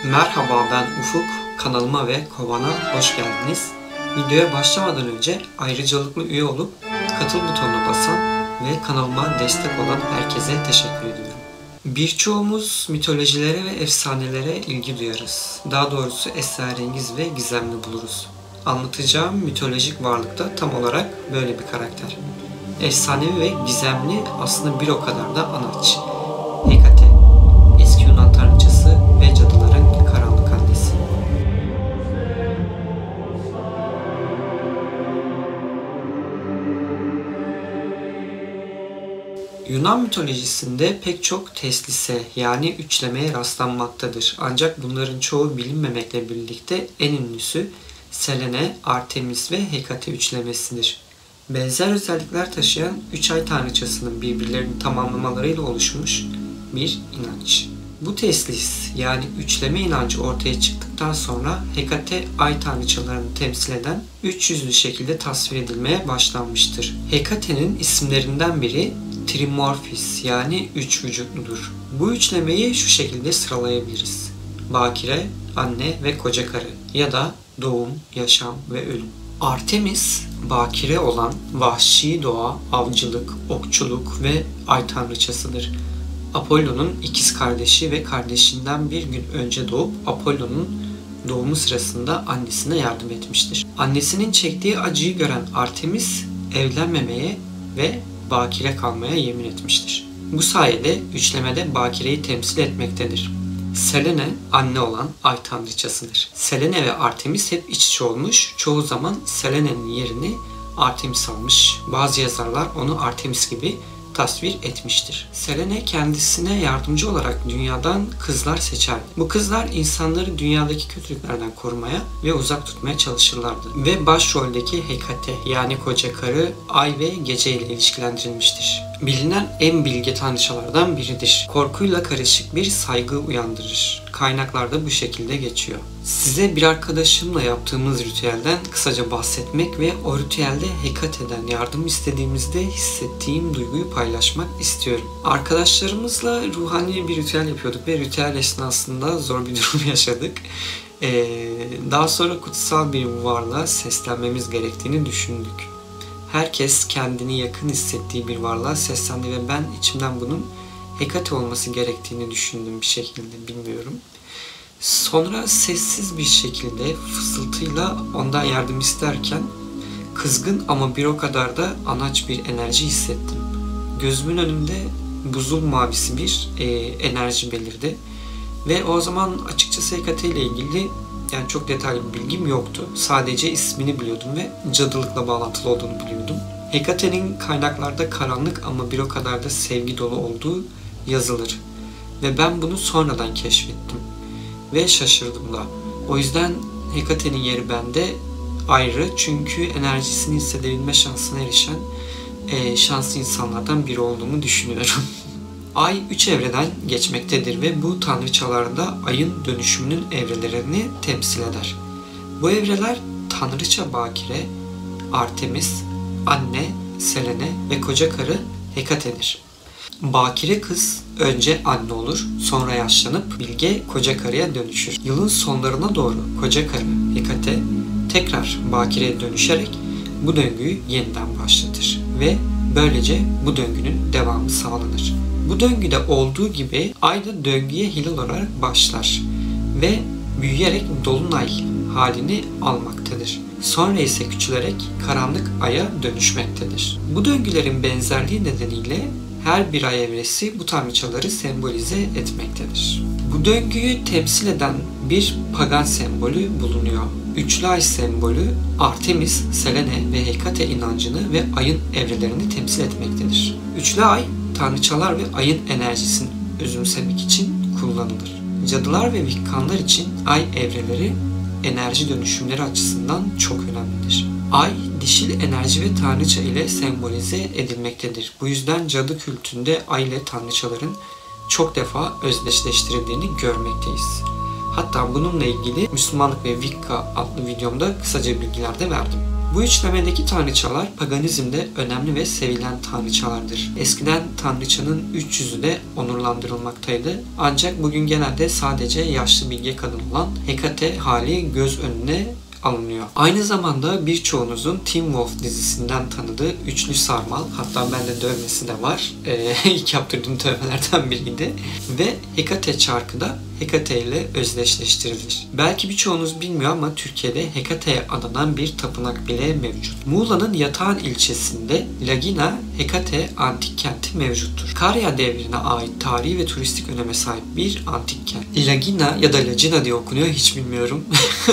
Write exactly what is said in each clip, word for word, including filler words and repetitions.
Merhaba, ben Ufuk. Kanalıma ve Kovan'a hoş geldiniz. Videoya başlamadan önce ayrıcalıklı üye olup katıl butonuna basan ve kanalıma destek olan herkese teşekkür ediyorum. Birçoğumuz mitolojilere ve efsanelere ilgi duyarız. Daha doğrusu esrarengiz ve gizemli buluruz. Anlatacağım mitolojik varlık da tam olarak böyle bir karakter. Efsanevi ve gizemli, aslında bir o kadar da anaç. Hekate, eski Yunan tanrıçası ve cadıların karanlık annesi. Yunan mitolojisinde pek çok teslise yani üçlemeye rastlanmaktadır. Ancak bunların çoğu bilinmemekle birlikte en ünlüsü Selene, Artemis ve Hekate üçlemesidir. Benzer özellikler taşıyan üç ay tanrıçasının birbirlerini tamamlamalarıyla oluşmuş bir inanç. Bu teslis yani üçleme inancı ortaya çıktıktan sonra Hekate ay tanrıçalarını temsil eden üç yüzlü şekilde tasvir edilmeye başlanmıştır. Hekate'nin isimlerinden biri Trimorphis yani üç vücutludur. Bu üçlemeyi şu şekilde sıralayabiliriz: bakire, anne ve koca karı ya da doğum, yaşam ve ölüm. Artemis, bakire olan vahşi doğa, avcılık, okçuluk ve ay tanrıçasıdır. Apollo'nun ikiz kardeşi ve kardeşinden bir gün önce doğup Apollo'nun doğumu sırasında annesine yardım etmiştir. Annesinin çektiği acıyı gören Artemis evlenmemeye ve bakire kalmaya yemin etmiştir. Bu sayede üçlemede bakireyi temsil etmektedir. Selene, anne olan ay tanrıçasıdır. Selene ve Artemis hep iç içe olmuş, çoğu zaman Selene'nin yerini Artemis almış. Bazı yazarlar onu Artemis gibi tasvir etmiştir. Selene kendisine yardımcı olarak dünyadan kızlar seçerdi. Bu kızlar insanları dünyadaki kötülüklerden korumaya ve uzak tutmaya çalışırlardı. Ve başroldeki Hekate yani koca karı ay ve gece ile ilişkilendirilmiştir. Bilinen en bilge tanrıçalardan biridir. Korkuyla karışık bir saygı uyandırır. Kaynaklarda bu şekilde geçiyor. Size bir arkadaşımla yaptığımız ritüelden kısaca bahsetmek ve o ritüelde Hekate'den yardım istediğimizde hissettiğim duyguyu paylaşmak istiyorum. Arkadaşlarımızla ruhani bir ritüel yapıyorduk ve ritüel esnasında zor bir durum yaşadık. Ee, daha sonra kutsal bir varlığa seslenmemiz gerektiğini düşündük. Herkes kendini yakın hissettiği bir varlığa seslendi ve ben içimden bunun Hekate olması gerektiğini düşündüm bir şekilde, bilmiyorum. Sonra sessiz bir şekilde fısıltıyla ondan yardım isterken kızgın ama bir o kadar da anaç bir enerji hissettim. Gözümün önünde buzul mavisi bir e, enerji belirdi. Ve o zaman açıkçası Hekate ile ilgili yani çok detaylı bir bilgim yoktu. Sadece ismini biliyordum ve cadılıkla bağlantılı olduğunu biliyordum. Hekate'nin kaynaklarda karanlık ama bir o kadar da sevgi dolu olduğu yazılır. Ve ben bunu sonradan keşfettim. Ve şaşırdım da. O yüzden Hekate'nin yeri bende ayrı. Çünkü enerjisini hissedebilme şansına erişen e, şanslı insanlardan biri olduğumu düşünüyorum. Ay üç evreden geçmektedir ve bu tanrıçalarda ayın dönüşümünün evrelerini temsil eder. Bu evreler tanrıça bakire, Artemis, anne, Selene ve koca karı Hekate'dir. Bakire kız önce anne olur, sonra yaşlanıp bilge koca karıya dönüşür. Yılın sonlarına doğru koca karı Hekate tekrar bakireye dönüşerek bu döngüyü yeniden başlatır ve böylece bu döngünün devamı sağlanır. Bu döngüde olduğu gibi ay da döngüye hilal olarak başlar ve büyüyerek dolunay halini almaktadır. Sonra ise küçülerek karanlık aya dönüşmektedir. Bu döngülerin benzerliği nedeniyle her bir ay evresi bu tanrıçaları sembolize etmektedir. Bu döngüyü temsil eden bir pagan sembolü bulunuyor. Üçlü ay sembolü Artemis, Selene ve Hekate inancını ve ayın evrelerini temsil etmektedir. Üçlü ay tanrıçalar ve ayın enerjisini özümsemek için kullanılır. Cadılar ve Vikkanlar için ay evreleri enerji dönüşümleri açısından çok önemlidir. Ay, dişil enerji ve tanrıça ile sembolize edilmektedir. Bu yüzden cadı kültünde ay ile tanrıçaların çok defa özdeşleştirildiğini görmekteyiz. Hatta bununla ilgili Müslümanlık ve Wicca adlı videomda kısaca bilgiler de verdim. Bu üçlemedeki tanrıçalar paganizmde önemli ve sevilen tanrıçalardır. Eskiden tanrıçanın üç yüzü de onurlandırılmaktaydı. Ancak bugün genelde sadece yaşlı bilge kadın olan Hekate hali göz önüne alınıyor. Aynı zamanda birçoğunuzun Teen Wolf dizisinden tanıdığı üçlü sarmal, hatta bende dövmesi de var. Ee, ilk yaptırdığım dövmelerden biriydi. Ve Hekate çarkı da Hekate ile özdeşleştirilir. Belki birçoğunuz bilmiyor ama Türkiye'de Hekate'ye adanan bir tapınak bile mevcut. Muğla'nın Yatağan ilçesinde Lagina Hekate antik kenti mevcuttur. Karya devrine ait tarihi ve turistik öneme sahip bir antik kent. Lagina ya da Lagina diye okunuyor, hiç bilmiyorum.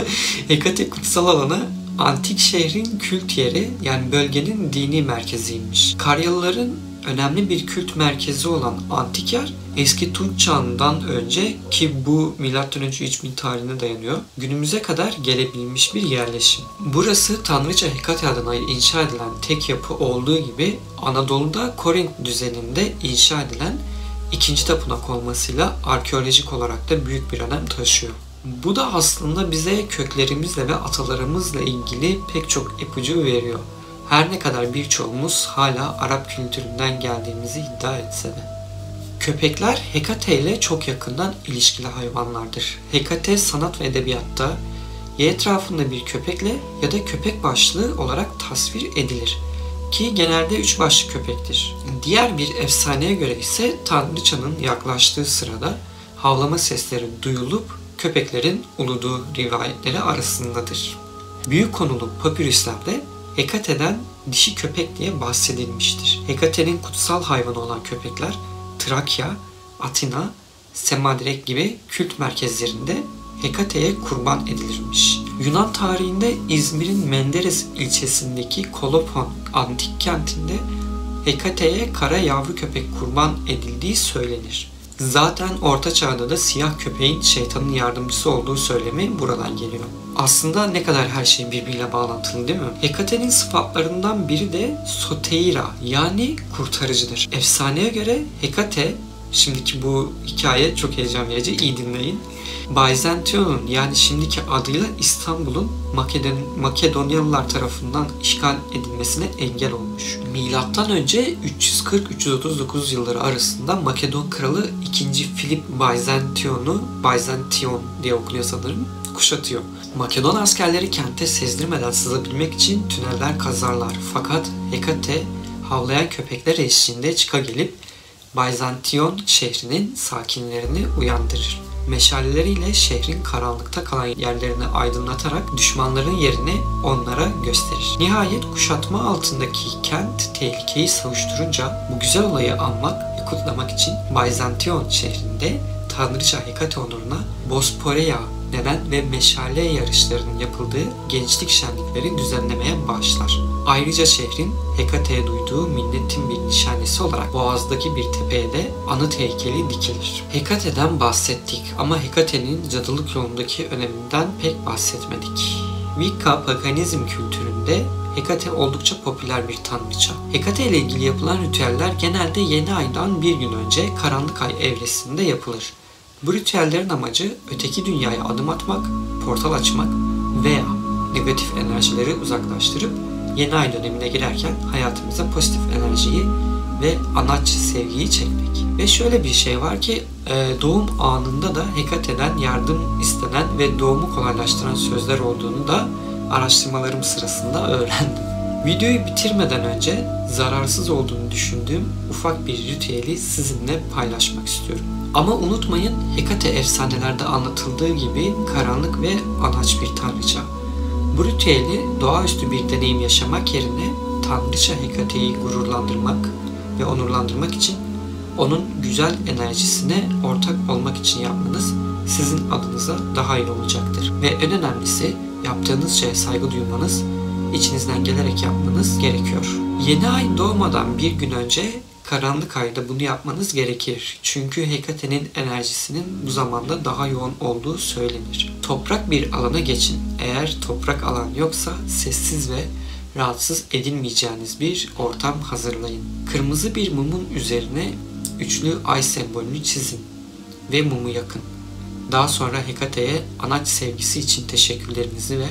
Hekate kutsal alanı antik şehrin kült yeri, yani bölgenin dini merkeziymiş. Karyalıların önemli bir kült merkezi olan antik yer eski Tunç çağından önce, ki bu milattan önce üç bin tarihine dayanıyor, günümüze kadar gelebilmiş bir yerleşim. Burası Tanrıça Hekate adına inşa edilen tek yapı olduğu gibi Anadolu'da Korint düzeninde inşa edilen ikinci tapınak olmasıyla arkeolojik olarak da büyük bir önem taşıyor. Bu da aslında bize köklerimizle ve atalarımızla ilgili pek çok ipucu veriyor. Her ne kadar birçoğumuz hala Arap kültüründen geldiğimizi iddia etse de. Köpekler Hekate ile çok yakından ilişkili hayvanlardır. Hekate sanat ve edebiyatta ya etrafında bir köpekle ya da köpek başlı olarak tasvir edilir. Ki genelde üç başlı köpektir. Diğer bir efsaneye göre ise Tanrıçanın yaklaştığı sırada havlama sesleri duyulup köpeklerin uluduğu rivayetleri arasındadır. Büyük konulu papirüslerde Hekate'den dişi köpek diye bahsedilmiştir. Hekate'nin kutsal hayvanı olan köpekler Trakya, Atina, Semadirek gibi kült merkezlerinde Hekate'ye kurban edilirmiş. Yunan tarihinde İzmir'in Menderes ilçesindeki Kolopon antik kentinde Hekate'ye kara yavru köpek kurban edildiği söylenir. Zaten Orta Çağ'da da siyah köpeğin şeytanın yardımcısı olduğu söylemi buradan geliyor. Aslında ne kadar her şey birbiriyle bağlantılı değil mi? Hekate'nin sıfatlarından biri de Soteira, yani kurtarıcıdır. Efsaneye göre Hekate, şimdiki bu hikaye çok heyecan verici, iyi dinleyin. Byzantion'un, yani şimdiki adıyla İstanbul'un Makedon Makedonyalılar tarafından işgal edilmesine engel olmuş. Milattan önce üç yüz kırk üç yüz otuz dokuz yılları arasında Makedon kralı ikinci. Filip Byzantion'u, Byzantion diye okunuyor sanırım, kuşatıyor. Makedon askerleri kente sezdirmeden sızabilmek için tüneller kazarlar. Fakat Hekate havlayan köpekler eşliğinde çıka gelip Byzantion şehrinin sakinlerini uyandırır. Meşaleleriyle şehrin karanlıkta kalan yerlerini aydınlatarak düşmanların yerini onlara gösterir. Nihayet kuşatma altındaki kent tehlikeyi savuşturunca bu güzel olayı anmak ve kutlamak için Byzantion şehrinde Tanrıça Hekate onuruna Bosporea denen ve meşale yarışlarının yapıldığı gençlik şenlikleri düzenlemeye başlar. Ayrıca şehrin Hekate'ye duyduğu minnetin bir nişanesi olarak Boğaz'daki bir tepeye de anıt heykeli dikilir. Hekate'den bahsettik ama Hekate'nin cadılık yolundaki öneminden pek bahsetmedik. Wicca paganizm kültüründe Hekate oldukça popüler bir tanrıça. Hekate ile ilgili yapılan ritüeller genelde yeni aydan bir gün önce karanlık ay evresinde yapılır. Bu ritüellerin amacı öteki dünyaya adım atmak, portal açmak veya negatif enerjileri uzaklaştırıp yeni ay dönemine girerken hayatımıza pozitif enerjiyi ve anaç sevgiyi çekmek. Ve şöyle bir şey var ki doğum anında da Hekate'den yardım istenen ve doğumu kolaylaştıran sözler olduğunu da araştırmalarım sırasında öğrendim. Videoyu bitirmeden önce zararsız olduğunu düşündüğüm ufak bir ritüeli sizinle paylaşmak istiyorum. Ama unutmayın, Hekate efsanelerde anlatıldığı gibi karanlık ve anaç bir tanrıça. Bu ritüeli doğaüstü bir deneyim yaşamak yerine Tanrıça Hekate'yi gururlandırmak ve onurlandırmak için onun güzel enerjisine ortak olmak için yapmanız sizin adınıza daha iyi olacaktır. Ve en önemlisi, yaptığınız şeye saygı duymanız, içinizden gelerek yapmanız gerekiyor. Yeni ay doğmadan bir gün önce karanlık ayda bunu yapmanız gerekir. Çünkü Hekate'nin enerjisinin bu zamanda daha yoğun olduğu söylenir. Toprak bir alana geçin. Eğer toprak alan yoksa sessiz ve rahatsız edilmeyeceğiniz bir ortam hazırlayın. Kırmızı bir mumun üzerine üçlü ay sembolünü çizin ve mumu yakın. Daha sonra Hekate'ye anaç sevgisi için teşekkürlerinizi ve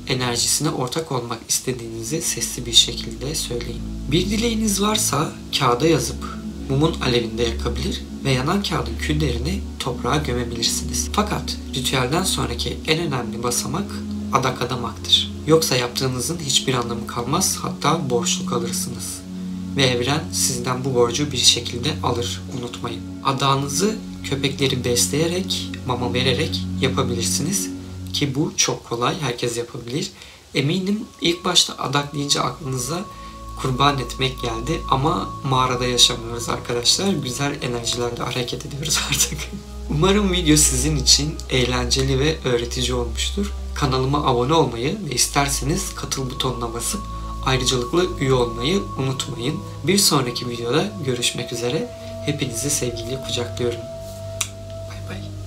enerjisine ortak olmak istediğinizi sesli bir şekilde söyleyin. Bir dileğiniz varsa kağıda yazıp mumun alevinde yakabilir ve yanan kağıdın küllerini toprağa gömebilirsiniz. Fakat ritüelden sonraki en önemli basamak adak adamaktır. Yoksa yaptığınızın hiçbir anlamı kalmaz, hatta borçlu kalırsınız. Ve evren sizden bu borcu bir şekilde alır, unutmayın. Adağınızı köpekleri besleyerek, mama vererek yapabilirsiniz. Ki bu çok kolay, herkes yapabilir. Eminim ilk başta adak deyince aklınıza kurban etmek geldi ama mağarada yaşamıyoruz arkadaşlar. Güzel enerjilerle hareket ediyoruz artık. Umarım video sizin için eğlenceli ve öğretici olmuştur. Kanalıma abone olmayı ve isterseniz katıl butonuna basıp ayrıcalıklı üye olmayı unutmayın. Bir sonraki videoda görüşmek üzere. Hepinizi sevgiyle kucaklıyorum. Bay bay.